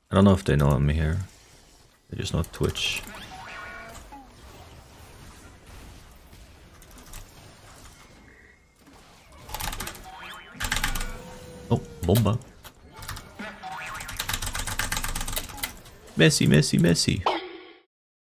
I don't know if they know I'm here. They just know Twitch. Oh, bomba. Messi, Messi, Messi.